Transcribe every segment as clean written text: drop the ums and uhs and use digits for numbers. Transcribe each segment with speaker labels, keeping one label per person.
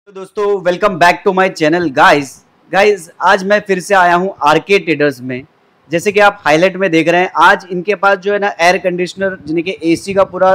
Speaker 1: तो दोस्तों welcome back to my channel guys आज मैं फिर से आया हूं आरके ट्रेडर्स में। जैसे कि आप हाईलाइट में देख रहे हैं, आज इनके पास जो है ना एयर कंडीशनर यानी कि एसी का पूरा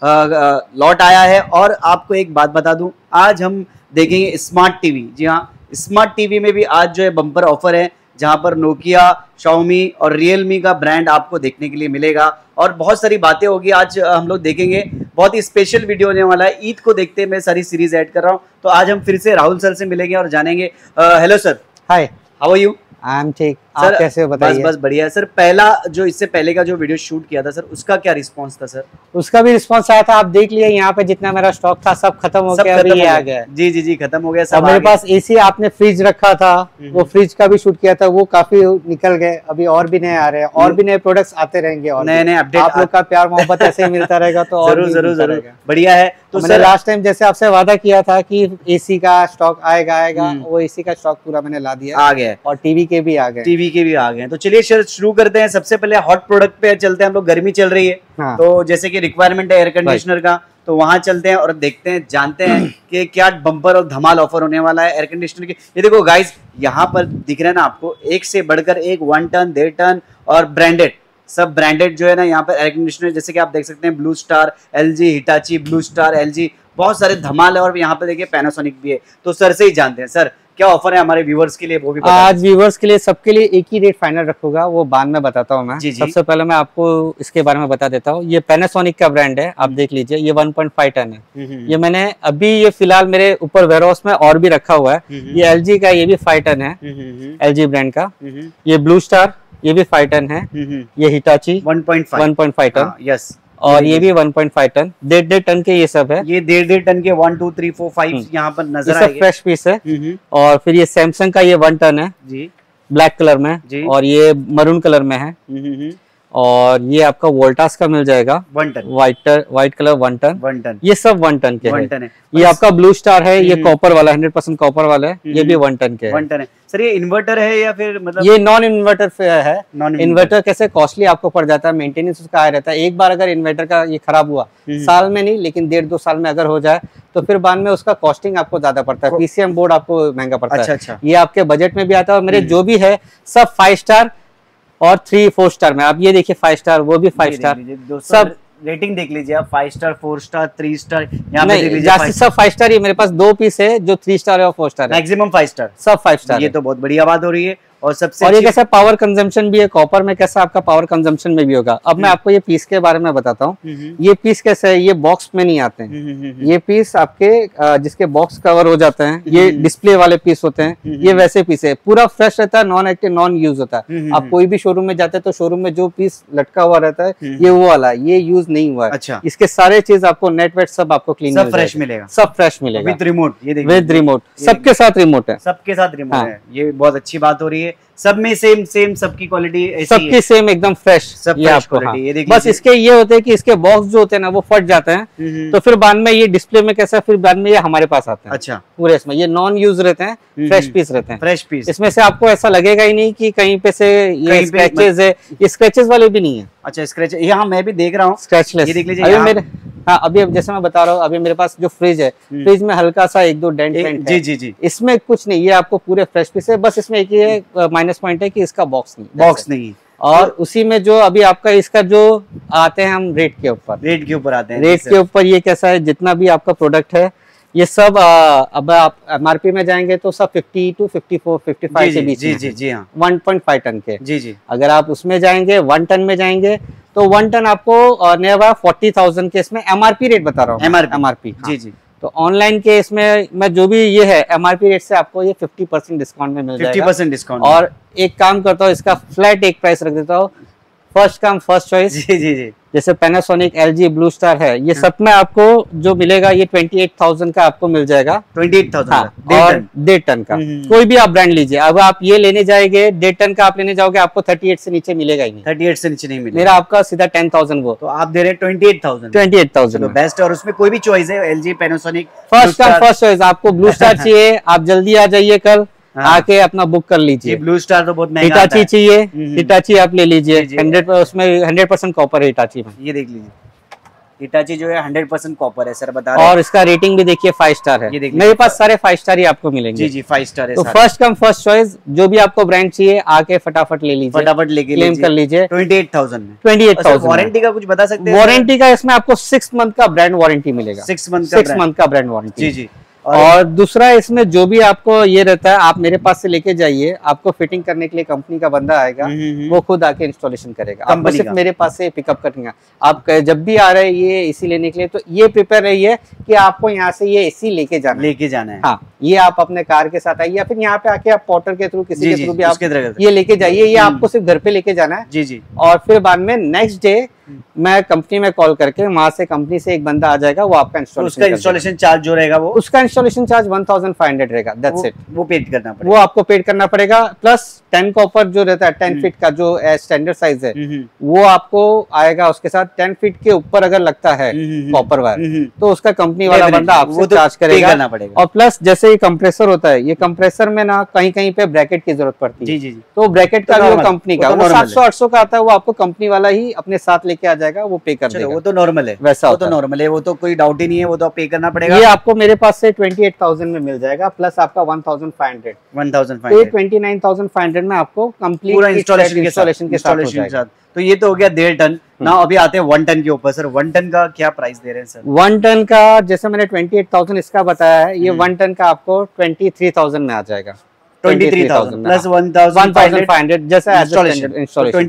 Speaker 1: लॉट आया है। और आपको एक बात बता दूं, आज हम देखेंगे स्मार्ट टीवी। जी हाँ, स्मार्ट टीवी में भी आज जो है बम्पर ऑफर है, जहां पर नोकिया, शाओमी और रियलमी का ब्रांड आपको देखने के लिए मिलेगा और बहुत सारी बातें होगी। आज हम लोग देखेंगे, बहुत ही स्पेशल वीडियो होने वाला है। ईद को देखते मैं सारी सीरीज ऐड कर रहा हूं, तो आज हम फिर से राहुल सर से मिलेंगे और जानेंगे। Hello sir.
Speaker 2: Hi,
Speaker 1: how are you?
Speaker 2: I am ठीक। आप कैसे हो बताइए?
Speaker 1: बस बढ़िया सर। पहला जो इससे पहले का जो वीडियो शूट किया था सर, उसका क्या रिस्पांस था सर?
Speaker 2: उसका भी रिस्पांस आया था, आप देख लिए। यहाँ पे जितना मेरा स्टॉक था सब खत्म हो गया, अभी ये आ गया।
Speaker 1: जी खत्म हो गया सब।
Speaker 2: मेरे पास एसी, आपने फ्रिज रखा था, वो फ्रिज का भी शूट किया था, वो काफी निकल गए। अभी और भी नए आ रहे हैं, और भी नए प्रोडक्ट्स आते रहेंगे और
Speaker 1: नए अपडेट।
Speaker 2: आप लोग का प्यार मोहब्बत ऐसे ही मिलता रहेगा तो
Speaker 1: जरूर बढ़िया है। तो
Speaker 2: मैंने लास्ट टाइम जैसे आपसे वादा किया था कि एसी का स्टॉक आएगा, वो एसी का स्टॉक पूरा मैंने ला दिया,
Speaker 1: आ गया। और
Speaker 2: टीवी के भी आ गए।
Speaker 1: तो चलिए सर शुरू करते हैं। सबसे पहले हॉट प्रोडक्ट पे चलते हैं हम लोग। गर्मी चल रही है,
Speaker 2: हाँ।
Speaker 1: तो जैसे कि रिक्वायरमेंट है एयर कंडीशनर का, तो वहां चलते हैं और देखते हैं, जानते हैं कि क्या बम्पर और धमाल ऑफर होने वाला है एयर कंडीशनर की। ये देखो गाइस, यहाँ पर दिख रहा है ना आपको, एक से बढ़कर एक 1 टन 1.5 टन और ब्रांडेड, सब ब्रांडेड जो है ना यहाँ पर एयर कंडीशनर। जैसे कि आप देख सकते हैं Blue Star, LG, Hitachi, Blue Star, LG, बहुत सारे धमाल है। और यहाँ पे देखिए पैनासोनिक भी है। तो सर से ही जानते हैं, सर क्या ऑफर है हमारे व्यूवर्स के लिए, वो भी
Speaker 2: आज व्यूवर्स के लिए, सबके लिए एक ही रेट फाइनल रखूंगा, वो बाद में बताता हूँ मैं। सबसे पहले मैं आपको इसके बारे में बता देता हूँ। ये पैनासोनिक का ब्रांड है, आप देख लीजिए। ये 1.5 टन है। ये मैंने अभी ये फिलहाल मेरे ऊपर वेयरहाउस में और भी रखा हुआ है। ये एलजी का, ये भी 5 टन है, एलजी ब्रांड का। ये ब्लू स्टार, ये भी 5 टन है। ये हिटाची 1.5 टन, यस। और ये भी 1.5 टन, 1.5 टन के ये सब है। ये
Speaker 1: 1.5 टन के 1 2 3 4 5 यहाँ पर नजर आएंगे।
Speaker 2: फ्रेश पीस है। और फिर ये सैमसंग का, ये 1 टन है जी, ब्लैक कलर में, और ये मरून कलर में है। और ये आपका वोल्टास का मिल जाएगा
Speaker 1: 1 टन,
Speaker 2: व्हाइट कलर 1 टन। ये सब 1 टन के है। ये आपका ब्लू स्टार है, ये कॉपर वाला, 100% कॉपर वाला है। ये भी 1 टन के है।
Speaker 1: 1 टन है सर। ये इन्वर्टर है या फिर मतलब?
Speaker 2: ये नॉन इन्वर्टर है। इन्वर्टर कैसे कॉस्टली आपको पड़ जाता है, मेंटेनेंस उसका आया रहता है। एक बार अगर इन्वर्टर का ये खराब हुआ, साल में नहीं लेकिन 1.5-2 साल में अगर हो जाए, तो फिर बाद में उसका कॉस्टिंग आपको ज्यादा पड़ता है। पीसीएम बोर्ड आपको महंगा पड़ता है। अच्छा। ये आपके बजट में भी आता है। और मेरे जो भी है सब 5 स्टार और 3-4 स्टार में। आप ये देखिए 5 स्टार, वो भी 5 स्टार, सब
Speaker 1: रेटिंग देख लीजिए आप। 5 स्टार, 4 स्टार, 3 स्टार, यहाँ पे देख
Speaker 2: लीजिए सब 5 स्टार। ये मेरे पास 2 पीस है जो 3 स्टार और 4 स्टार है।
Speaker 1: मैक्सिमम 5 स्टार,
Speaker 2: सब 5 स्टार।
Speaker 1: ये तो बहुत बढ़िया बात हो रही है। और सबसे
Speaker 2: और ये कैसा पावर कंजम्पशन भी है, कॉपर में कैसा आपका पावर कंजम्पशन में भी होगा। अब मैं आपको ये पीस के बारे में बताता हूँ। ये पीस कैसे है, ये बॉक्स में नहीं आते हैं। ये पीस आपके जिसके बॉक्स कवर हो जाते हैं, ये डिस्प्ले वाले पीस होते हैं। ये वैसे पीस है, पूरा फ्रेश रहता है, नॉन एक्टिव, नॉन यूज होता है। आप कोई भी शोरूम में जाते हैं तो शोरूम में जो पीस लटका हुआ रहता है, ये वो वाला, ये यूज नहीं हुआ है।
Speaker 1: अच्छा।
Speaker 2: इसके सारे चीज आपको नेट वेट सब आपको क्लीन,
Speaker 1: सब फ्रेश मिलेगा,
Speaker 2: सब फ्रेश मिलेगा
Speaker 1: विद रिमोट। ये देखिए
Speaker 2: विद रिमोट, सबके साथ रिमोट है,
Speaker 1: सबके साथ रिमोट है। ये बहुत अच्छी बात हो रही है। सब में सेम सबकी क्वालिटी,
Speaker 2: सबकी सेम एकदम फ्रेश, सब ये आपको। हाँ। बस इसके ये होते हैं कि इसके बॉक्स जो होते हैं ना, वो फट जाते हैं, तो फिर बाद में ये डिस्प्ले में कैसा, फिर बाद में ये हमारे पास आते हैं। अच्छा। पूरे इसमें ये नॉन यूज रहते हैं, फ्रेश पीस रहते हैं, फ्रेश पीस। इसमें से आपको ऐसा लगेगा ही नहीं कि कहीं पे से ये स्क्रैचेस है। ये स्क्रैचेस वाले भी नहीं है।
Speaker 1: अच्छा, स्क्रैच यहाँ मैं भी देख रहा हूँ,
Speaker 2: स्क्रैचलेस। ये देख लीजिए अभी मेरे, हाँ अभी जैसे मैं बता रहा हूँ, अभी मेरे पास जो फ्रिज है, फ्रिज में हल्का सा 1-2 डेंट है। जी। इसमें कुछ नहीं, ये आपको पूरे फ्रेश पीस है। बस इसमें एक ये माइनस पॉइंट है कि इसका बॉक्स नहीं। और उसी में जो अभी आपका इसका जो आते हैं, हम रेट के ऊपर आते हैं। रेट के ऊपर ये कैसा है, जितना भी आपका प्रोडक्ट है ये सब अब आप एमआरपी में जाएंगे तो सब 50 to 54, 55 के बीच। जी हाँ, 1.5 टन के। जी। अगर आप उसमें जाएंगे 1 टन में जाएंगे तो 1 टन आपको नियर 40,000 के, इसमें एमआरपी रेट बता रहा हूँ। एमआरपी जी। तो ऑनलाइन के इसमें मैं जो भी ये है एमआरपी रेट से आपको ये 50% डिस्काउंट में मिल जाएगा। 50% डिस्काउंट। और एक काम करता हूँ, इसका फ्लैट एक प्राइस रख देता हूँ, फर्स्ट कम फर्स्ट चॉइस। जी। जैसे पैनासोनिक, एलजी, ब्लू स्टार है, ये सब में आपको जो मिलेगा ये 28,000 का आपको मिल जाएगा। 28,000 और 1.5 टन का कोई भी आप ब्रांड लीजिए। अब आप ये लेने जाएंगे 1.5 टन का आप लेने जाओगे, आपको 38 से नीचे मिलेगा ही नहीं। 38 से नीचे नहीं मिलेगा। मेरा आपका सीधा 10,000 वो, तो आप दे रहे हैं 28,000 बेस्ट। और उसमें कोई भी चॉइस है, LG, Panasonic, first come first choice. आपको ब्लू स्टार चाहिए, आप जल्दी आ जाइए कल, आके अपना बुक कर लीजिए। ब्लू स्टार तो बहुत महंगा आता है। हिटाची चाहिए, हिटाची आप ले लीजिए, 100 उसमें 100% कॉपर है हिटाची में। ये देख लीजिए,
Speaker 1: हिटाची जो है 100% कॉपर है सर, बता रहे
Speaker 2: और इसका रेटिंग भी देखिए 5 स्टार है। मेरे पास सारे 5 स्टार ही आपको मिलेंगे।
Speaker 1: जी जी 5 स्टार है।
Speaker 2: तो फर्स्ट कम फर्स्ट चॉइस, जो भी आपको ब्रांड चाहिए आके फटाफट ले लीजिए,
Speaker 1: फटाफट लेके
Speaker 2: क्लेम कर लीजिए।
Speaker 1: 28,000 में।
Speaker 2: 28,000।
Speaker 1: वारंटी का कुछ बता सकते हैं?
Speaker 2: वारंटी का इसमें आपको 6 मंथ का ब्रांड वारंटी मिलेगा।
Speaker 1: 6 मंथ
Speaker 2: का ब्रांड वारंटी।
Speaker 1: जी जी।
Speaker 2: और दूसरा इसमें जो भी आपको ये रहता है, आप मेरे पास से लेके जाइए, आपको फिटिंग करने के लिए कंपनी का बंदा आएगा, वो खुद आके इंस्टॉलेशन करेगा। आपको सिर्फ मेरे पास से पिकअप करेंगे। आप जब भी आ रहे हैं ये एसी लेने के लिए, तो ये प्रिपेयर रहिए कि आपको यहाँ से ये एसी लेके जाना है। हाँ, ये आप अपने कार के साथ आइए या फिर यहाँ पे आके आप पोर्टर के थ्रू, किसी के थ्रू भी आप ये लेके जाइए। ये आपको सिर्फ घर पे लेके जाना है।
Speaker 1: जी जी।
Speaker 2: और फिर बाद में नेक्स्ट डे मैं कंपनी में कॉल करके, वहां से कंपनी से एक बंदा आ जाएगा, वो आपका
Speaker 1: उसका इंस्टॉलेशन चार्ज जो रहेगा, वो
Speaker 2: उसका इंस्टॉलेशन चार्ज 1500 रहेगा। That's it.
Speaker 1: वो पेड करना पड़ेगा,
Speaker 2: वो आपको पेड करना पड़ेगा। प्लस 10 कॉपर जो रहता है, 10 फीट का जो स्टैंडर्ड साइज है, वो आपको आएगा उसके साथ। 10 फीट के ऊपर अगर लगता है कॉपर वायर, तो उसका कंपनी वाला बंदा आपसे चार्ज करेगा। और प्लस जैसे ये कंप्रेसर होता है, ये कंप्रेसर में ना कहीं कहीं पे ब्रैकेट की जरूरत पड़ती है। तो ब्रैकेट का भी कंपनी का 700-800 का आता है, वो आपको कंपनी वाला ही अपने साथ लेके आ जाएगा, वो पे कर देगा।
Speaker 1: वो तो नॉर्मल है,
Speaker 2: वैसा
Speaker 1: वो तो नॉर्मल है, वो तो कोई डाउट ही नहीं है, वो तो पे करना पड़ेगा।
Speaker 2: ये आपको मेरे पास से 28,000 में मिल जाएगा, प्लस आपका 1,500। 29,500 में आपको कंप्लीट
Speaker 1: पूरा इंस्टॉलेशन के साथ। तो ये तो हो गया 1.5 टन ना। अभी आते हैं 1 टन के ऊपर। सर 1 टन का क्या प्राइस दे रहे हैं सर?
Speaker 2: 1 टन का जैसे मैंने 28,000 इसका बताया है, ये 1 टन का आपको 23,000 में आ जाएगा।
Speaker 1: 23,000 प्लस 1,500
Speaker 2: जैसा इंस्टॉलेशन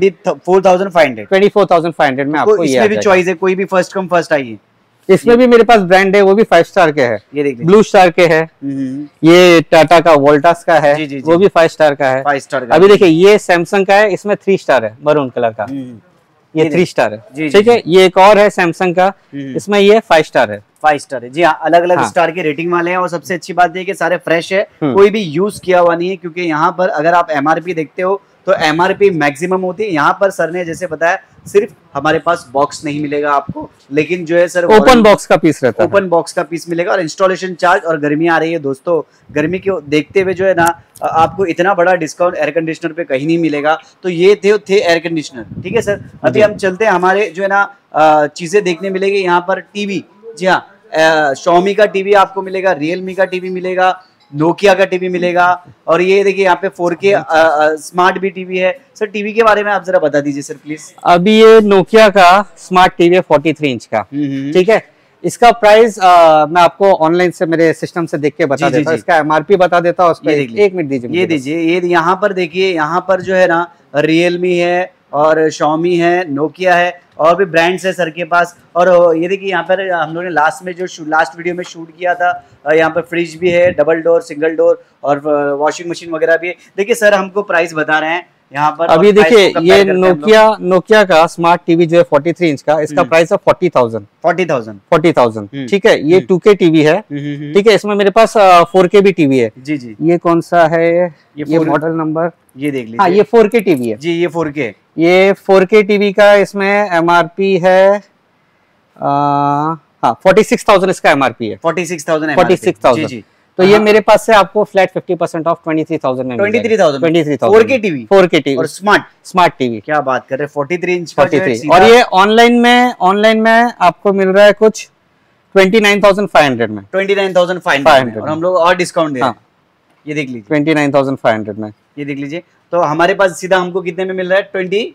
Speaker 1: 24,500 में आपको इसमें भी चॉइस है, कोई भी फर्स्ट कम फर्स्ट आइए।
Speaker 2: इसमें भी मेरे पास ब्रांड है, वो भी 5 स्टार के है।
Speaker 1: ये देख लीजिए,
Speaker 2: ब्लू स्टार के है, ये टाटा का वोल्टास का है। जी, वो भी 5 स्टार का है।
Speaker 1: 5 स्टार का।
Speaker 2: अभी देखिए ये सैमसंग का है, इसमें 3 स्टार है, मरून कलर का, ये 3 स्टार है। ठीक है, ये एक और है सैमसंग का, इसमें ये 5 स्टार है।
Speaker 1: 5 स्टार है। जी हाँ, अलग अलग स्टार के रेटिंग वाले हैं। और सबसे अच्छी बात है कि सारे फ्रेश है, कोई भी यूज किया हुआ नहीं है। क्योंकि यहाँ पर अगर आप एमआरपी देखते हो तो एमआरपी मैक्सिमम होती है। यहाँ पर सर ने जैसे बताया, सिर्फ हमारे पास बॉक्स नहीं मिलेगा आपको, लेकिन जो है सर
Speaker 2: ओपन बॉक्स का पीस रहता है।
Speaker 1: ओपन बॉक्स का पीस मिलेगा। और इंस्टॉलेशन चार्ज, और गर्मी आ रही है दोस्तों, गर्मी को देखते हुए जो है ना, आपको इतना बड़ा डिस्काउंट एयर कंडीशनर पे कहीं नहीं मिलेगा। तो ये थे एयर कंडीशनर। ठीक है सर, अभी हम चलते हैं, हमारे जो है ना चीजें देखने मिलेगी यहाँ पर। टीवी, जी हाँ, Xiaomi का टीवी आपको मिलेगा, Realme का टीवी मिलेगा, नोकिया का टीवी मिलेगा। और ये देखिए यहाँ पे 4K स्मार्ट भी टीवी है। सर टीवी के बारे में आप जरा बता दीजिए सर प्लीज।
Speaker 2: अभी ये नोकिया का स्मार्ट टीवी है 43 इंच का। ठीक है, इसका प्राइस मैं आपको ऑनलाइन से मेरे सिस्टम से देख के बता देता हूँ। इसका एमआरपी बता देता हूँ। एक मिनट दीजिए,
Speaker 1: ये दीजिए। ये यहाँ पर देखिए, यहाँ पर जो है ना Realme है और Xiaomi है, नोकिया है, और भी ब्रांड्स है सर के पास। और ये देखिए यहाँ पर हम लोगों ने लास्ट वीडियो में शूट किया था, यहाँ पर फ्रिज भी है, डबल डोर, सिंगल डोर, और वॉशिंग मशीन वगैरह भी है। देखिए सर हमको प्राइस बता रहे हैं यहाँ पर।
Speaker 2: अभी देखिए ये नोकिया का स्मार्ट टीवी जो है 43 इंच का, इसका प्राइस है 40,000। ठीक है, ये 2K टीवी है। ठीक है, इसमें मेरे पास 4K भी टीवी है।
Speaker 1: जी जी।
Speaker 2: ये कौन सा है, ये मॉडल नंबर,
Speaker 1: ये देख लीजिए।
Speaker 2: हाँ, ये 4K टीवी है
Speaker 1: जी, ये 4K।
Speaker 2: ये 4K टीवी का इसमें एमआरपी है 46,000 इसका एमआरपी है। 46,000 जी। तो ये मेरे पास से आपको फ्लैट 50% ऑफ 23,000 में
Speaker 1: 23,000 4K टीवी और स्मार्ट टीवी। क्या बात कर रहे हैं, 43 इंच का।
Speaker 2: और ये ऑनलाइन में आपको मिल रहा है कुछ 29,500 में।
Speaker 1: 29,500 और हम लोग और डिस्काउंट दे रहे हैं। ये देख लीजिए
Speaker 2: 29,500 में।
Speaker 1: ये देख लीजिए। तो हमारे पास सीधा हमको कितने में मिल रहा है?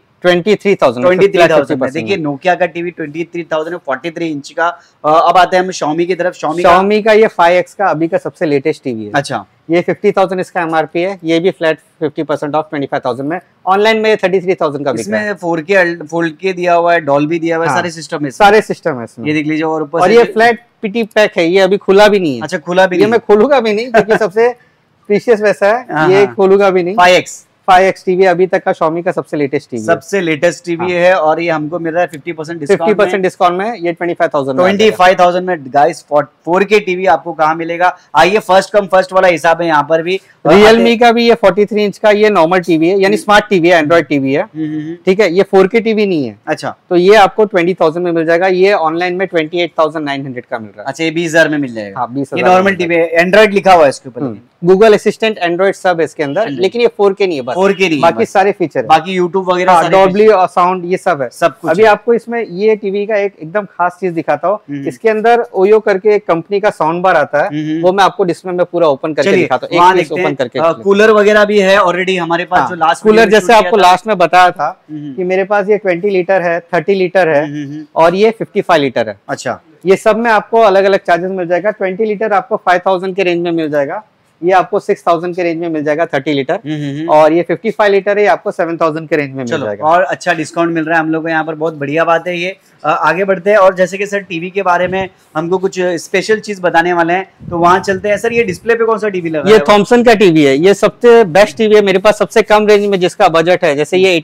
Speaker 2: 23,000
Speaker 1: में। देखिए नोकिया का टीवी 23,000 है, 43 इंच का। अब आते हैं हम Xiaomi की तरफ।
Speaker 2: Xiaomi का ये 5X का अभी का सबसे लेटेस्ट टीवी है।
Speaker 1: अच्छा,
Speaker 2: ये 50,000 इसका एमआरपी है। ये भी फ्लैट 50% ऑफ 25,000 में। ऑनलाइन में 33,000 का
Speaker 1: इसमें 4K दिया हुआ है, डॉल्बी दिया हुआ है। सारे सिस्टम है इसमें। ये देख लीजिए। और
Speaker 2: ये फ्लैट पीटी पैक है, ये अभी खुला भी नहीं है।
Speaker 1: अच्छा, खुला भी नहीं,
Speaker 2: मैं खोलूंगा भी नहीं क्योंकि सबसे प्रीशियस वैसा है, ये खोलूंगा भी नहीं। 5X टीवी अभी तक का Xiaomi का सबसे लेटेस्ट टीवी है। और ये हमको मिल रहा है 50% डिस्काउंट में। ये
Speaker 1: 25,000 में गाइस 4K टीवी आपको कहाँ मिलेगा? आइए, फर्स्ट कम फर्स्ट वाला हिसाब है यहाँ पर भी।
Speaker 2: Realme का भी ये 43 इंच का, ये नॉर्मल टीवी है, यानी स्मार्ट टीवी है, एंड्रॉइड टीवी है। ठीक है, ये 4K टीवी नहीं है।
Speaker 1: अच्छा,
Speaker 2: तो ये आपको 20,000 में मिल जाएगा। ये ऑनलाइन में 28,900 का मिल रहा है।
Speaker 1: अच्छा, ये 20,000 में मिल जाएगा।
Speaker 2: हाँ, 20,000।
Speaker 1: ये नॉर्मल टीवी है, एंड्रॉइड लिखा हुआ है इसके ऊपर।
Speaker 2: गूगल असिस्टेंट, एंड्रॉइड सब है इसके अंदर, लेकिन ये 4K नहीं है, बस
Speaker 1: 4K नहीं,
Speaker 2: बाकी सारे फीचर,
Speaker 1: बाकी यूट्यूब वगैरह,
Speaker 2: डॉल्बी और साउंड ये सब है,
Speaker 1: सब कुछ।
Speaker 2: अभी आपको इसमें ये टीवी का एक एकदम खास चीज दिखाता हूँ, इसके अंदर ओयो करके एक कंपनी का साउंड बार आता है, वो मैं आपको डिस्प्ले में पूरा ओपन करके दिखाता हूँ। ओपन करके
Speaker 1: कूलर वगैरह भी है ऑलरेडी हमारे पास, जो लास्ट
Speaker 2: कूलर जैसे आपको लास्ट में बताया था कि मेरे पास ये 20 लीटर है, 30 लीटर है और ये 55 लीटर है।
Speaker 1: अच्छा,
Speaker 2: ये सब में आपको अलग अलग चार्जेस मिल जाएगा। 20 लीटर आपको 5000 के रेंज में मिल जाएगा, ये आपको 6000 के रेंज में मिल जाएगा 30 लीटर, और ये 55 लीटर है आपको 7000 के रेंज में मिल जाएगा।
Speaker 1: और अच्छा डिस्काउंट मिल रहा है हम लोग को यहाँ पर, बहुत बढ़िया बात है ये। आगे बढ़ते हैं और जैसे कि सर टीवी के बारे में हमको कुछ स्पेशल चीज बताने वाले हैं, तो वहाँ चलते हैं। सर ये डिस्प्ले पे कौन सा टीवी लगा है?
Speaker 2: ये थॉमसन का टीवी है, ये सबसे बेस्ट टीवी है मेरे पास, सबसे कम रेंज में जिसका बजट है। जैसे ये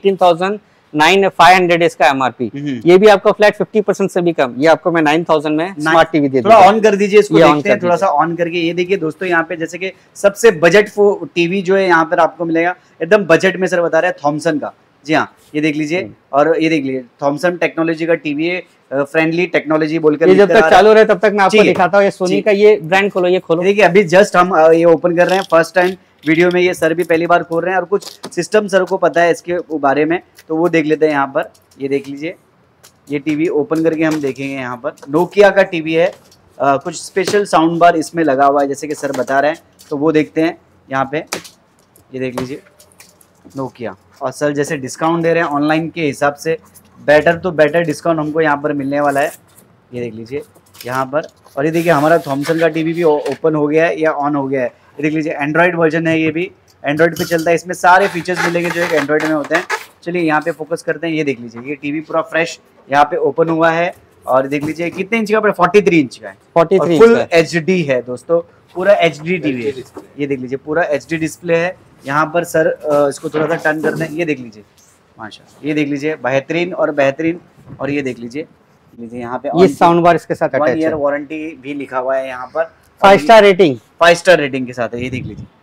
Speaker 2: 18,500 इसका एमआरपी, ये भी आपको फ्लैट 50% से भी कम, ये आपको मैं 9000 में स्मार्ट टीवी दे दूंगा।
Speaker 1: थोड़ा ऑन कर दीजिए इसको, देखते हैं थोड़ा सा ऑन करके। ये देखिए दोस्तों, यहाँ पे जैसे कि सबसे बजट टीवी जो है यहाँ पर आपको मिलेगा एकदम बजट में। सर बता रहे हैं थॉमसन का, जी हाँ, ये देख लीजिए। और ये देख लीजिए थॉमसन टेक्नोलॉजी का टीवी है, फ्रेंडली टेक्नोलॉजी बोलकर।
Speaker 2: ये जब तक चालू रहे तब तक मैं आपको दिखाता हूँ। ये सोनी का, ये ब्रांड खोलो, ये खोलो।
Speaker 1: देखिए अभी जस्ट हम ये ओपन कर रहे हैं, फर्स्ट टाइम वीडियो में ये सर भी पहली बार खोल रहे हैं, और कुछ सिस्टम सर को पता है इसके बारे में, तो वो देख लेते हैं यहाँ पर। ये देख लीजिए, ये टीवी ओपन करके हम देखेंगे। यहाँ पर नोकिया का टीवी है, कुछ स्पेशल साउंड बार इसमें लगा हुआ है जैसे कि सर बता रहे हैं, तो वो देखते हैं यहाँ पे। ये देख लीजिए नोकिया, और सर जैसे डिस्काउंट दे रहे हैं ऑनलाइन के हिसाब से, बेटर तो बेटर डिस्काउंट हमको यहाँ पर मिलने वाला है। ये देख लीजिए यहाँ पर। और ये देखिए हमारा थॉमसन का टीवी भी ओपन हो गया है या ऑन हो गया है। ये देख लीजिए एंड्रॉइड वर्जन है, ये भी एंड्रॉइड पे चलता है। इसमें सारे फीचर्स मिलेंगे जो एक एंड्रॉइड में होते हैं। चलिए यहाँ पे फोकस करते हैं। ये देख लीजिए, ये टीवी पूरा फ्रेश यहाँ पे ओपन हुआ है, और देख लीजिए कितने इंच का, 43 इंच का है, 43 फुल HD है दोस्तों, पूरा HD टीवी है। ये देख लीजिए पूरा HD डिस्प्ले है यहाँ पर। सर इसको थोड़ा सा टर्न करते हैं, ये देख लीजिए माशाल्लाह, ये देख लीजिए बेहतरीन और बेहतरीन। और ये देख लीजिए यहाँ पे
Speaker 2: ये साउंड बार इसके साथ अटैच है,
Speaker 1: 1 ईयर वारंटी भी लिखा हुआ है यहाँ पर।
Speaker 2: 5 स्टार रेटिंग,
Speaker 1: 5 स्टार रेटिंग के साथ है। ये देख लीजिए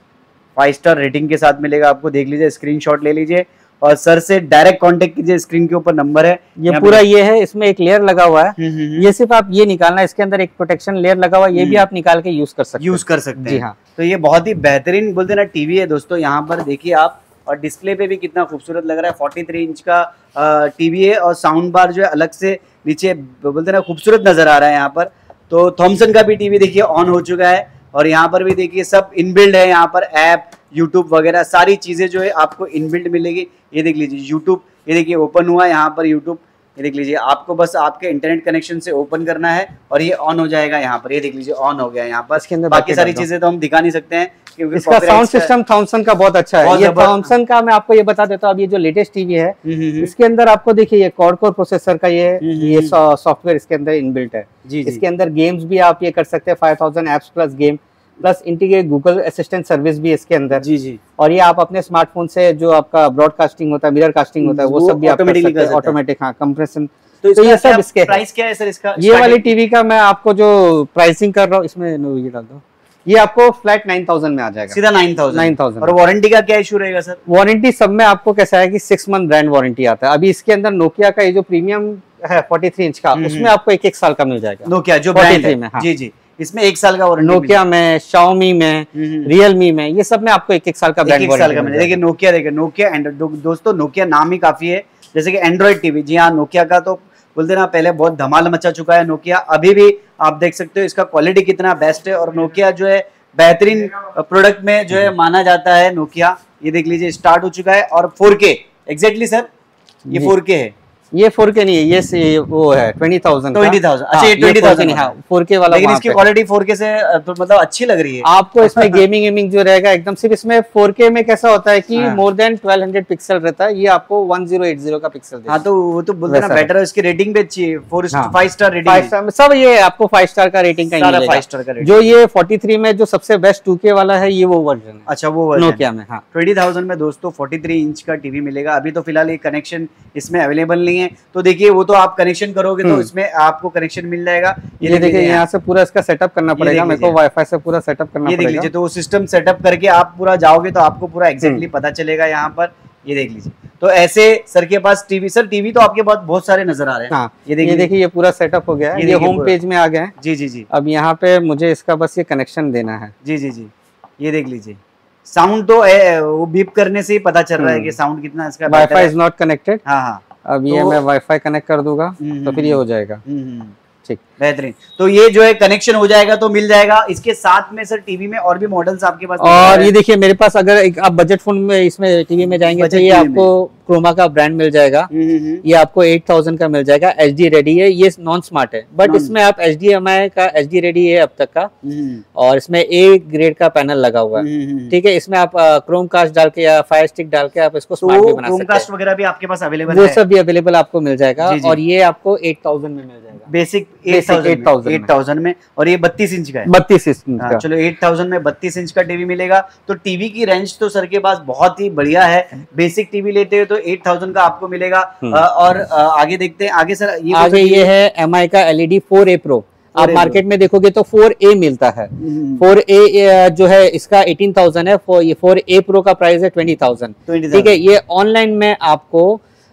Speaker 1: 5 स्टार रेटिंग के साथ मिलेगा आपको। देख लीजिए, स्क्रीनशॉट ले लीजिए और सर से डायरेक्ट कांटेक्ट कीजिए, स्क्रीन के ऊपर नंबर है।
Speaker 2: ये पूरा ये है, इसमें एक लेयर लगा हुआ है, ये सिर्फ आप ये निकालना है, इसके अंदर एक प्रोटेक्शन लेयर लगा हुआ है, ये भी आप निकाल के यूज कर सकते हैं।
Speaker 1: जी हाँ, तो ये बहुत ही बेहतरीन बोलते ना टीवी है दोस्तों। यहाँ पर देखिए आप, और डिस्प्ले पे भी कितना खूबसूरत लग रहा है। 43 इंच का टीवी है, और साउंड बार जो है अलग से नीचे बोलते ना खूबसूरत नजर आ रहा है यहाँ पर। तो थॉमसन का भी टीवी देखिए ऑन हो चुका है, और यहाँ पर भी देखिए सब इनबिल्ड है। यहाँ पर ऐप, यूट्यूब वगैरह सारी चीजें जो है आपको इनबिल्ड मिलेगी। ये देख लीजिए यूट्यूब, ये देखिए ओपन हुआ है यहाँ पर यूट्यूब। ये देख लीजिए, आपको बस आपके इंटरनेट कनेक्शन से ओपन करना है और ये ऑन हो जाएगा यहाँ पर। ये देख लीजिए ऑन हो गया यहाँ पर। इसके अंदर बाकी सारी चीजें तो हम दिखा नहीं सकते हैं क्योंकि
Speaker 2: इसका साउंड सिस्टम थॉमसन का बहुत अच्छा है। ये थॉमसन का मैं आपको ये बता देता हूँ, अब ये जो लेटेस्ट टीवी है इसके अंदर आपको देखिए ये क्वाड कोर प्रोसेसर का ये सॉफ्टवेयर इसके अंदर इनबिल्ट है। इसके अंदर गेम्स भी आप ये कर सकते हैं, 5000 apps plus game plus integrate Google assistant service भी इसके अंदर। जी। और ये आप अपने स्मार्टफोन से जो आपका ब्रॉडकास्टिंग होता है, मिरर कास्टिंग होता है, वो सब भी आप कर सकते हैं ऑटोमेटिक। हाँ, कंप्रेशन। तो ये सब इसके
Speaker 1: प्राइस क्या है सर इसका?
Speaker 2: ये वाली टीवी का मैं आपको जो प्राइसिंग कर रहा हूँ, इसमें ये डाल दो, ये आपको फ्लैट 9000 में आ जाएगा,
Speaker 1: सीधा 9000। और वारंटी का क्या इशू रहेगा सर?
Speaker 2: वारंटी सब में आपको कैसा है कि 6 मंथ ब्रांड वारंटी आता है। अभी इसके अंदर नोकिया का ये जो प्रीमियम है 43 इंच का, उसमें आपको 1 साल का मिल जाएगा।
Speaker 1: नोकिया जो ब्रांड है, जी, इसमें 1 साल का वारंटी।
Speaker 2: नोकिया में, शाओमी में, रियलमी में, ये सब में आपको 1 साल का ब्रांड वारंटी।
Speaker 1: देखिए नोकिया, देखिए नोकिया दोस्तों, नोकिया नाम ही काफी है। जैसे कि एंड्रॉइड टीवी, जी हाँ, नोकिया का तो बोलते ना पहले बहुत धमाल मचा चुका है नोकिया। अभी भी आप देख सकते हो इसका क्वालिटी कितना बेस्ट है, और नोकिया जो है बेहतरीन प्रोडक्ट में जो है माना जाता है नोकिया। ये देख लीजिए स्टार्ट हो चुका है, और 4K एग्जैक्टली सर, ये 4K है।
Speaker 2: ये 4K नहीं है, ये वो है 20,000।
Speaker 1: अच्छा, ये 20,000
Speaker 2: नहीं, हाँ 4K वाला।
Speaker 1: लेकिन इसकी क्वालिटी 4K से तो मतलब अच्छी लग रही है
Speaker 2: आपको। इसमें गेमिंग जो रहेगा एकदम, सिर्फ इसमें 4K में कैसा होता है कि मोर देन 1200 पिक्सल रहता है, ये आपको 1080 का पिक्सल देगा।
Speaker 1: हाँ, तो वो तो बोलते हैं ना बेटर है, इसकी रेटिंग भी अच्छी है, 5 स्टार रेटिंग,
Speaker 2: 5 स्टार सब। ये आपको 5 स्टार का रेटिंग का
Speaker 1: 5 स्टार का रेटिंग।
Speaker 2: जो ये 43 में जो सबसे बेस्ट 2K वाला है, ये वो वर्जन है।
Speaker 1: अच्छा, वो वर्जन
Speaker 2: नोकिया में। हाँ,
Speaker 1: 20,000 में दोस्तों 43 इंच का टीवी मिलेगा। अभी तो फिलहाल ये कनेक्शन इसमें अवेलेबल नहीं है, तो देखिए वो तो आप कनेक्शन करोगे तो इसमें आपको कनेक्शन मिल जाएगा।
Speaker 2: ये देखिए यहाँ से पूरा इसका सेटअप करना पड़ेगा, मेरे को वाईफाई से पूरा सेटअप करना पड़ेगा।
Speaker 1: ये देख लीजिए, तो वो सिस्टम सेटअप करके आप पूरा जाओगे तो आपको पूरा एग्जैक्टली पता चलेगा यहाँ पर। ये देख लीजिए, तो ऐसे सर के पास टीवी, सर टीवी तो आपके पास बहुत सारे नजर आ रहे हैं।
Speaker 2: हाँ, ये देखिए ये पूरा सेटअप हो गया है, ये होम पेज में आ गया है।
Speaker 1: जी।
Speaker 2: अब यहाँ पे मुझे इसका बस ये कनेक्शन देना है।
Speaker 1: जी। ये देख लीजिए, साउंड तो वो बीप करने से ही पता चल रहा है कि साउंड कितना इसका।
Speaker 2: WiFi is not connected.
Speaker 1: हाँ हाँ,
Speaker 2: अब ये मैं वाईफाई कनेक्ट कर दूंगा तो फिर ये हो जाएगा। ठीक,
Speaker 1: बेहतरीन। तो ये जो है कनेक्शन हो जाएगा तो मिल जाएगा। इसके साथ में सर टीवी में और भी मॉडल्स आपके पास,
Speaker 2: और ये देखिए मेरे पास अगर आप बजट फोन में इसमें टीवी में जाएंगे तो ये आपको क्रोमा का ब्रांड मिल जाएगा। ये आपको 8000 का मिल जाएगा। HD रेडी है, ये नॉन स्मार्ट है बट इसमें आप HDMI का HD रेडी है अब तक का, और इसमें A ग्रेड का पैनल लगा हुआ है। ठीक है, इसमें आप क्रोम कास्ट डाल के या फायर स्टिक डाल के आप इसको स्मार्ट भी बना सकते हैं।
Speaker 1: क्रोम कास्ट वगैरह भी आपके पास अवेलेबल
Speaker 2: है,
Speaker 1: वो
Speaker 2: सब भी अवेलेबल आपको मिल जाएगा। और ये आपको 8000 में मिल जाएगा,
Speaker 1: बेसिक 8000 में। और ये 32 इंच का है।
Speaker 2: 32 इंच का।
Speaker 1: चलो 8000 में 32 इंच का टीवी मिलेगा। तो टीवी की रेंज तो सर के पास बहुत ही बढ़िया है। बेसिक टीवी लेते हो तो 8000 का आपको मिलेगा। और आगे देखते हैं, आगे सर
Speaker 2: ये है MI का LED 4A Pro। आप मार्केट में देखोगे तो 4A मिलता है। 4A जो है इसका 18,000 है। 4A Pro का प्राइस है 20,000। ठीक है, ये ऑनलाइन में आपको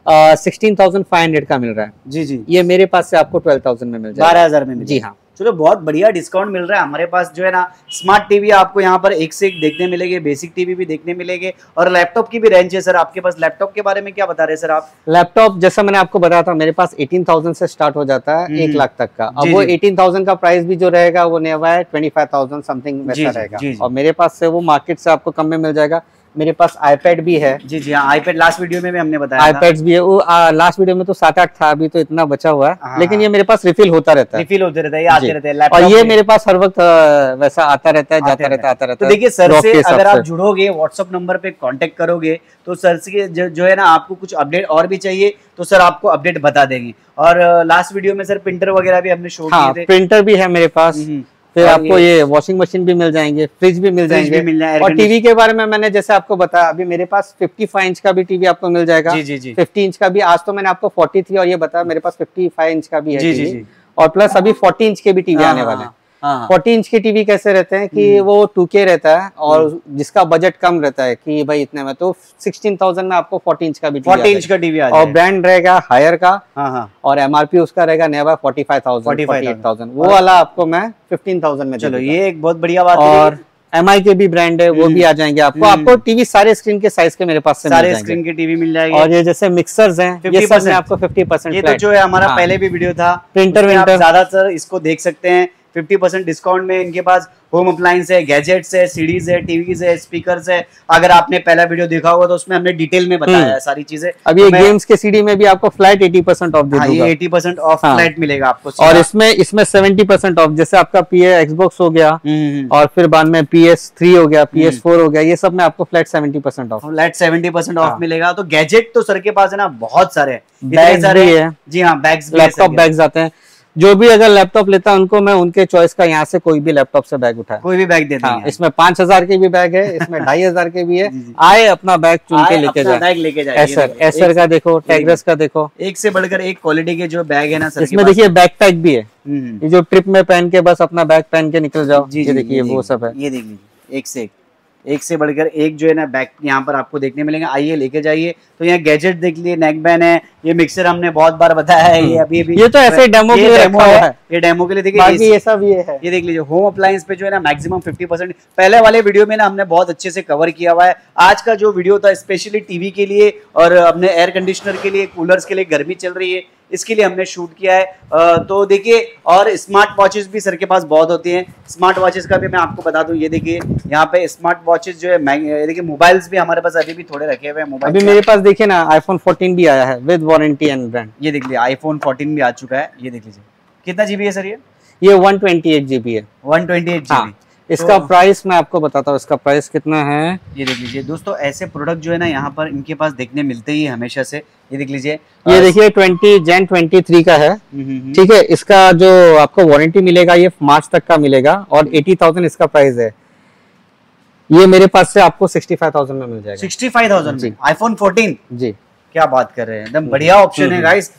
Speaker 2: 16,500 का मिल रहा है।
Speaker 1: जी जी,
Speaker 2: ये मेरे पास से आपको 12,000 में मिल जाएगा,
Speaker 1: 12,000 में। जी हाँ, चलो बहुत बढ़िया डिस्काउंट मिल रहा है हमारे पास। जो है ना स्मार्ट टीवी आपको यहाँ पर एक से एक देखने मिलेंगे, बेसिक टीवी भी देखने मिलेंगे, और लैपटॉप की भी रेंज है सर आपके पास। लैपटॉप के बारे में क्या बता रहे हैं सर आप?
Speaker 2: लैपटॉप जैसा मैंने आपको बताया था, मेरे पास 18,000 से स्टार्ट हो जाता है 1 लाख तक का। अब वो 18,000 का प्राइस भी जो रहेगा वो नियर 25,000 समथिंग वैसा रहेगा। और मेरे पास से वो मार्केट से आपको कम में मिल जाएगा। मेरे पास iPad भी है।
Speaker 1: जी जी हाँ, iPad लास्ट वीडियो में भी हमने बताया
Speaker 2: iPads भी है। वो लास्ट वीडियो में तो 7-8 था, अभी तो इतना बचा हुआ है। लेकिन ये मेरे पास रिफिल होता रहता है,
Speaker 1: रिफिल होते रहता है, ये आते रहते हैं।
Speaker 2: और ये मेरे पास हर वक्त वैसा आता रहता है, जाता रहता है, आता रहता है।
Speaker 1: तो देखिए सर से अगर आप जुड़ोगे, व्हाट्सएप नंबर पे कांटेक्ट करोगे तो सर से जो है ना आपको कुछ अपडेट और भी चाहिए तो सर आपको अपडेट बता देंगे। और लास्ट वीडियो में सर प्रिंटर वगैरह भी हमने शो किए थे।
Speaker 2: प्रिंटर भी है मेरे पास। फिर आपको ये वॉशिंग मशीन भी मिल जाएंगे, फ्रिज भी मिल जाएंगे। और टीवी के बारे में मैंने जैसे आपको बताया, अभी मेरे पास 55 इंच का भी टीवी आपको मिल जाएगा।
Speaker 1: जी जी जी,
Speaker 2: 50 इंच का भी। आज तो मैंने आपको 43 और ये बताया, मेरे पास 55 इंच का भी है। जी जी जी। और प्लस अभी 40 इंच के भी टीवी आने वाले हैं। 40 इंच की टीवी कैसे रहते हैं कि वो 2K रहता है, और जिसका बजट कम रहता है कि भाई इतने में, तो 16,000 में आपको 40 इंच का भी
Speaker 1: 40 इंच का टीवी आ
Speaker 2: जाएगा। और ब्रांड रहेगा हायर का।
Speaker 1: हाँ,
Speaker 2: और MRP उसका रहेगा नियर 45,000। वो वाला आपको मैं 15,000 में।
Speaker 1: चलो ये एक बहुत बढ़िया बात है।
Speaker 2: और MI के भी ब्रांड है, वो भी आ जाएंगे आपको। आपको टीवी सारे स्क्रीन के साइज के मेरे पास से
Speaker 1: सारे स्क्रीन के टीवी मिल जाएंगे।
Speaker 2: और ये जैसे मिक्सर्स हैं, ये सब में आपको 50%।
Speaker 1: ये तो जो है हमारा पहले भी वीडियो था,
Speaker 2: प्रिंटर विंटर
Speaker 1: ज्यादातर इसको देख सकते हैं। 50% डिस्काउंट में इनके पास होम अप्लायंस है, गैजेट्स है, सीडीज है, टीवीज है, स्पीकर्स है। अगर आपने पहला वीडियो देखा होगा तो उसमें हमने डिटेल में बताया है सारी चीजें।
Speaker 2: अब ये गेम्स के सीडी में भी आपको फ्लैट 80% ऑफ दे दूंगा।
Speaker 1: ये 80% ऑफ फ्लैट मिलेगा आपको।
Speaker 2: और इसमें 70% ऑफ, जैसे आपका Xbox हो गया, और फिर बाद में PS3 हो गया, PS4 हो गया, ये सब में आपको फ्लैट 70% ऑफ,
Speaker 1: फ्लैट 70% ऑफ मिलेगा। तो गैजेट तो सर के पास है ना बहुत सारे,
Speaker 2: बैग्स भी है।
Speaker 1: जी हाँ, बैग्स,
Speaker 2: लैपटॉप बैग्स आते हैं। जो भी अगर लैपटॉप लेता है उनको मैं उनके चॉइस का यहाँ से कोई भी लैपटॉप से बैग उठाए,
Speaker 1: कोई भी बैग देते हैं।
Speaker 2: इसमें 5,000 के भी बैग है, इसमें 2,500 के भी है। आए अपना बैग चुन के लेके जाए।
Speaker 1: बैग लेके जाए।
Speaker 2: एसर का देखो, टेग्रस का देखो,
Speaker 1: एक से बढ़कर एक क्वालिटी के जो बैग है ना सर।
Speaker 2: इसमें देखिए बैकपैक भी है, ये जो ट्रिप में पहन के बस अपना बैग पहन के निकल जाओ। ये देखिए वो सब है।
Speaker 1: ये देख लीजिए, एक से बढ़कर एक जो है ना बैग यहाँ पर आपको देखने मिलेंगे। आइए लेके जाइए। तो यहाँ गैजेट देख लिए, नेक बैंड है, ये मिक्सर हमने बहुत बार बताया है। ये अभी
Speaker 2: ये तो ऐसे डेमो के लिए रखा हुआ है।
Speaker 1: ये डेमो के लिए देखिए,
Speaker 2: ये सब ये है।
Speaker 1: ये देख लीजिए, होम अप्लायंस पे जो है ना मैक्सिमम 50%। पहले वाले वीडियो में ना हमने बहुत अच्छे से कवर किया हुआ है। आज का जो वीडियो था स्पेशली टीवी के लिए और अपने एयर कंडीशनर के लिए, कूलर्स के लिए, गर्मी चल रही है इसके लिए हमने शूट किया है। तो देखिए, और स्मार्ट वॉचेस भी सर के पास बहुत होती हैं। स्मार्ट वॉचेस का भी मैं आपको बता दूं, ये देखिए यहाँ पे स्मार्ट वॉचेस जो है देखिए, मोबाइल्स भी हमारे पास अभी भी थोड़े रखे हुए हैं। मोबाइल
Speaker 2: अभी मेरे पास देखिए ना iPhone 14 भी आया है विद वारंटी एंड ब्रांड।
Speaker 1: ये देख लीजिए, iPhone 14 भी आ चुका है। ये देख लीजिए, कितना जीबी है सर?
Speaker 2: ये 128 GB है।
Speaker 1: 128 GB।
Speaker 2: इसका प्राइस मैं आपको बताता हूँ, इसका प्राइस कितना है।
Speaker 1: ये देख लीजिए दोस्तों, ऐसे प्रोडक्ट जो है ना यहाँ पर इनके पास देखने मिलते ही हमेशा से। ये देख लीजिए,
Speaker 2: ये देखिए Jan 23 का है। ठीक है, इसका जो आपको वारंटी मिलेगा ये मार्च तक का मिलेगा, और 80,000 इसका प्राइस है। ये मेरे पास से आपको 65,000 में मिल जाएगा।
Speaker 1: 65,000 में iPhone 14?
Speaker 2: जी,
Speaker 1: क्या बात कर रहे हैं, एकदम बढ़िया ऑप्शन है गाइस।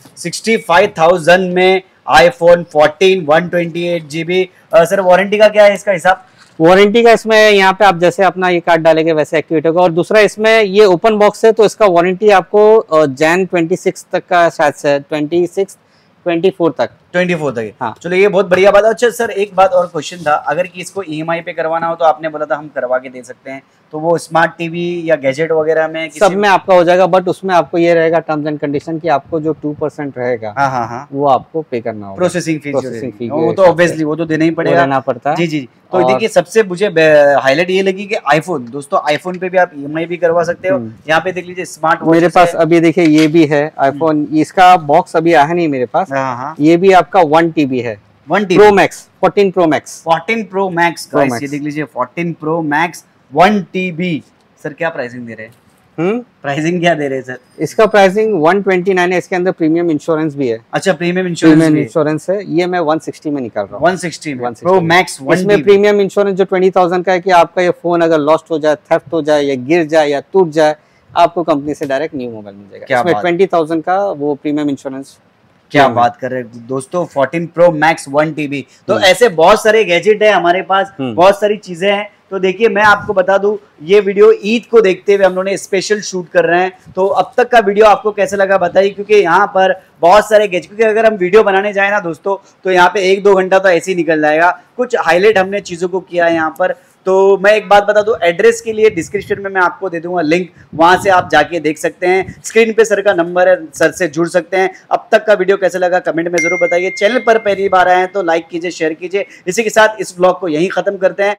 Speaker 1: 65,000 में iPhone 14 128 GB। सर वारंटी का क्या है इसका हिसाब?
Speaker 2: वारंटी का इसमें यहाँ पे आप जैसे अपना ये कार्ड डालेंगे वैसे एक्टिवेट होगा। और दूसरा, इसमें ये ओपन बॉक्स है तो इसका वारंटी आपको Jan 26 तक का, शायद से 26-24 तक
Speaker 1: 24 तक।
Speaker 2: हाँ।
Speaker 1: चलो ये बहुत बढ़िया बात है। अच्छा सर एक बात और क्वेश्चन था, अगर कि इसको ईएमआई पे करवाना हो तो आपने बोला था हम करवा के दे सकते हैं, तो वो स्मार्ट टीवी या गैजेट वगैरह में
Speaker 2: सब में आपका हो जाएगा, बट उसमें आपको ये रहेगा टर्म्स एंड कंडीशन कि आपको जो 2% रहेगा,
Speaker 1: हाँ हाँ हाँ,
Speaker 2: वो आपको पे करना होगा।
Speaker 1: प्रोसेसिंग फीस वो तो
Speaker 2: हिसाब
Speaker 1: ऑब्वियसली वो तो देना ही पड़ेगा,
Speaker 2: देना पड़ता है।
Speaker 1: जी जी। तो देखिए सबसे मुझे हाईलाइट ये लगी कि आईफोन, दोस्तों आईफोन पे भी आप ईएमआई भी करवा सकते हो। यहाँ पे देख लीजिए स्मार्ट वॉच
Speaker 2: मेरे पास अभी देखिए ये भी है आईफोन, इसका बॉक्स अभी आया नहीं मेरे पास। ये भी आपका 1 TB है,
Speaker 1: 1 TB
Speaker 2: pro max, 14 pro max,
Speaker 1: 14 pro max guys, ये देख लीजिए 14 प्रो मैक्स 1 TB। सर क्या प्राइसिंग दे रहे हैं? प्राइसिंग क्या दे रहे हैं सर?
Speaker 2: इसका प्राइसिंग 129 है, इसके अंदर प्रीमियम इंश्योरेंस भी है।
Speaker 1: अच्छा प्रीमियम इंश्योरेंस
Speaker 2: है, ये मैं 160 में निकाल रहा हूँ।
Speaker 1: 160 में प्रो मैक्स 1
Speaker 2: इसमें प्रीमियम इंश्योरेंस जो 20,000 का है कि आपका ये फोन अगर लॉस्ट हो जाए, थेफ्ट हो जाए या गिर जाए या टूट जाए, आपको कंपनी से डायरेक्ट न्यू मोबाइल मिल जाएगा। इसमें 20,000 का वो प्रीमियम इंश्योरेंस।
Speaker 1: क्या बात कर रहे हैं दोस्तों, 14 प्रो मैक्स 1 TB। तो ऐसे बहुत सारे गैजेट है हमारे पास, बहुत सारी चीजें हैं। तो देखिए मैं आपको बता दूं, ये वीडियो ईद को देखते हुए हम लोगों ने स्पेशल शूट कर रहे हैं। तो अब तक का वीडियो आपको कैसा लगा बताइए, क्योंकि यहाँ पर बहुत सारे गैजेट, क्योंकि अगर हम वीडियो बनाने जाए ना दोस्तों तो यहाँ पे 1-2 घंटा तो ऐसे ही निकल जाएगा। कुछ हाईलाइट हमने चीजों को किया है यहाँ पर। तो मैं एक बात बता दूं, एड्रेस के लिए डिस्क्रिप्शन में मैं आपको दे दूंगा लिंक, वहां से आप जाके देख सकते हैं। स्क्रीन पे सर का नंबर है, सर से जुड़ सकते हैं। अब तक का वीडियो कैसा लगा कमेंट में जरूर बताइए। चैनल पर पहली बार आए हैं तो लाइक कीजिए, शेयर कीजिए। इसी के साथ इस ब्लॉग को यहीं खत्म करते हैं।